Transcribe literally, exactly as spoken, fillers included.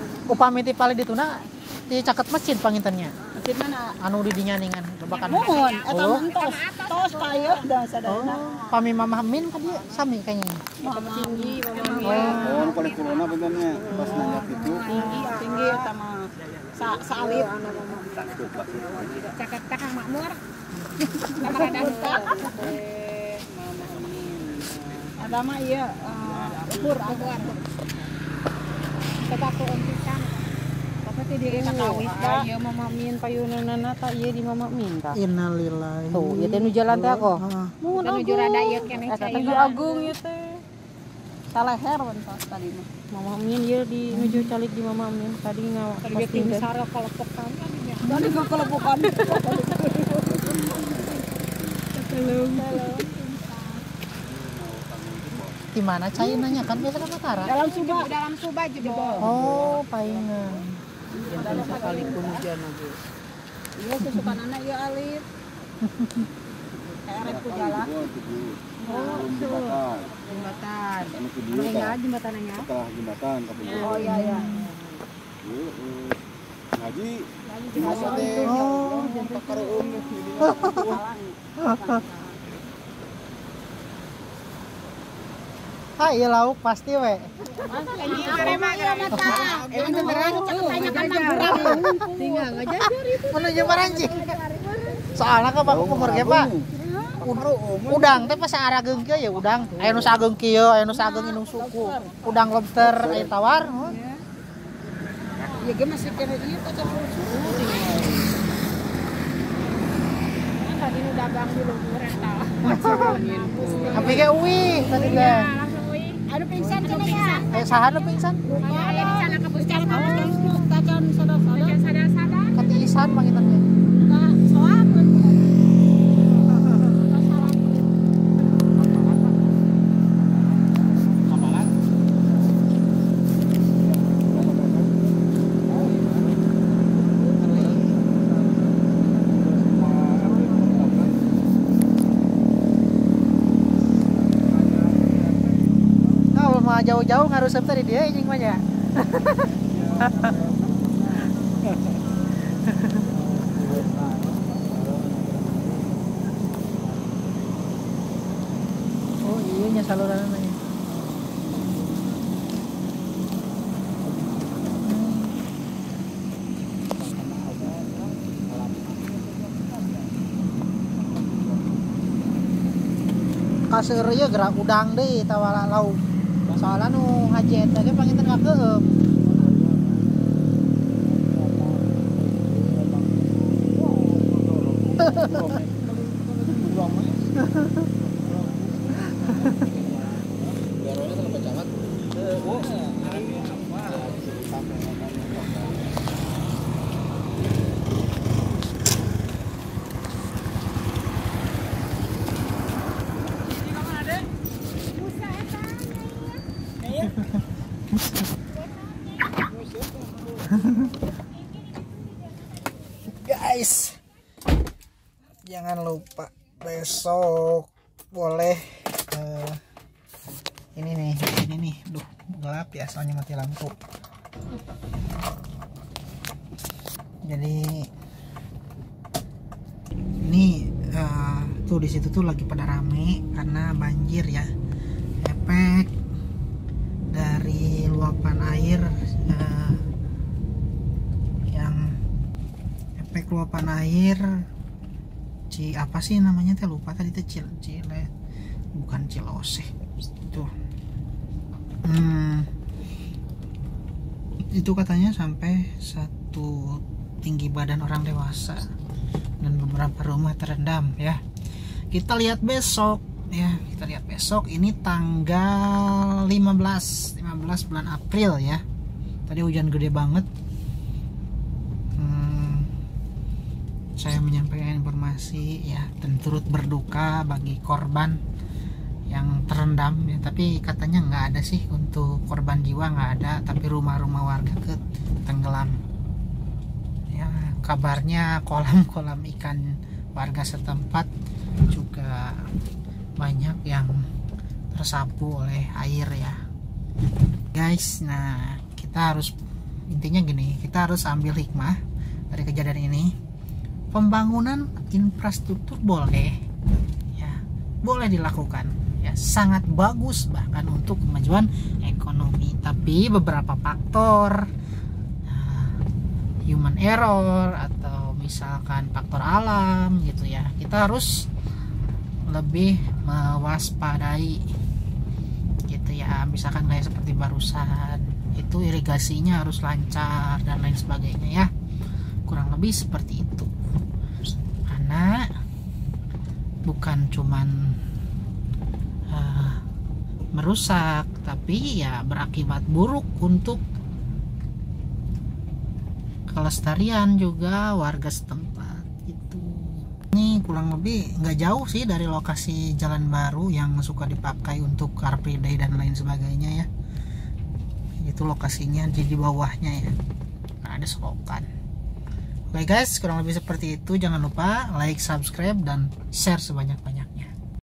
upami ti pali dituna di caket mesin pangintennya. Mesin mana? Anu di dinya ningan bakan. Mohon, eta mentos. Tos kayu dah sadana. Oh, pami Mama Min ka dia sami kayaknya. Mama tinggi, mama Oh, paling corona benernya pas nanya gitu. tinggi, tinggi eta mah. Sa salib anu mama. Caket Kang Makmur. Kamar ada hutan. Ada mah iya ukur ukur. Kita tuh pisan. Tapi ti diri katawis da. Ieu Mama Min payunanana ta ieu di Mama Min ta. Innalillahi. Tuh, ieu teh nu jalan teh aku. Heeh. Mun nuju rada ieu keneh Eta teh Agung ieu teh. Saleher bentos tadi mah. Mama Min ieu di nuju calik di Mama Min tadi ngawa. Tadi ge tim sara kalepokan tadinya. Tadi ke kalepokan. Di mana cai nanya kan biasa kan Utara. Dalam Subah. Dalam Subah jebol. Oh, paingan. Jangan sekali pun hujan lagi. Iya kesukaanana ieu alit. Erek ku jalan. Oh, jembatan. Jembatan. Anu ke dieu Enggak tah. jembatannya. Setelah jembatan tapi. Oh iya iya. Heeh. Ngaji. Oh, Pakareum ah iya lauk pasti we. Tinggal ngajajar itu. Menuju Maranci. Soalnya kan bapak umur ge Pak. Udang teh pas arageung kieu ya udang. Aya nu sageung kieu, aya nu sageung indung suku. Udang lobster aya tawar. Ya ge masih kena ieu ka campur susu. Tadi nu dagang di luhur eta. Tapi ge uwi tadi teh. Anu pingsan cenah ya. Eh saha nu pingsan? Aya di sana ke puskesmas. Tacan sadar-sadar. Sadar-sadar. Katiisan mangitannya. Nah, soakeun. Jauh-jauh ngarusep tadi dia anjing mah ya. Oh iya nya saluran namanya. Kaseur ieu gerak udang deui tawala lauk. Soalnya nu ngaji eta ge panginten ngakeueum. Guys, jangan lupa besok boleh uh, ini nih, ini nih, duh gelap ya soalnya mati lampu. Jadi ini uh, tuh di situ tuh lagi pada rame karena banjir ya, efek dari luapan air uh, efek luapan air Ci apa sih namanya teh lupa tadi teh Cil Cile bukan Cilose itu hmm, itu katanya sampai satu tinggi badan orang dewasa dan beberapa rumah terendam ya. Kita lihat besok ya, kita lihat besok ini tanggal lima belas bulan April ya. Tadi hujan gede banget. Saya menyampaikan informasi ya, dan turut berduka bagi korban yang terendam ya, tapi katanya nggak ada sih untuk korban jiwa, nggak ada, tapi rumah-rumah warga ke tenggelam ya. Kabarnya kolam-kolam ikan warga setempat juga banyak yang tersapu oleh air ya guys. Nah kita harus intinya gini, kita harus ambil hikmah dari kejadian ini. Pembangunan infrastruktur boleh ya, boleh dilakukan ya, sangat bagus bahkan untuk kemajuan ekonomi, tapi beberapa faktor uh, human error atau misalkan faktor alam gitu ya, kita harus lebih mewaspadai gitu ya. Misalkan kayak seperti barusan itu irigasinya harus lancar dan lain sebagainya ya, kurang lebih seperti itu. Karena bukan cuman uh, merusak, tapi ya berakibat buruk untuk kelestarian juga warga setempat itu. Ini kurang lebih nggak jauh sih dari lokasi jalan baru yang suka dipakai untuk Car Free Day dan lain sebagainya ya. Itu lokasinya di, di bawahnya ya, nah, ada selokan. Oke guys, kurang lebih seperti itu. Jangan lupa like, subscribe, dan share sebanyak-banyaknya.